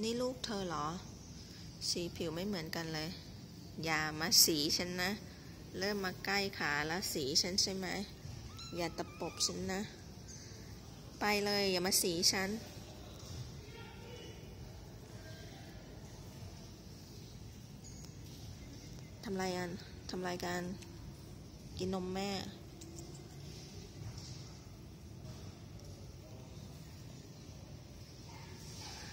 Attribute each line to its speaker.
Speaker 1: นี่ลูกเธอเหรอสีผิวไม่เหมือนกันเลยอย่ามาสีฉันนะเริ่มมาใกล้ขาแล้วสีฉันใช่ไหมอย่าตะปบฉันนะไปเลยอย่ามาสีฉันทำไรกันกินนมแม่